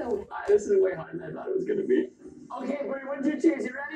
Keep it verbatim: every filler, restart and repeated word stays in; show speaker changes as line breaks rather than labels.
This is way harder than I thought it was gonna be. Okay, Brie, what did you choose? You ready?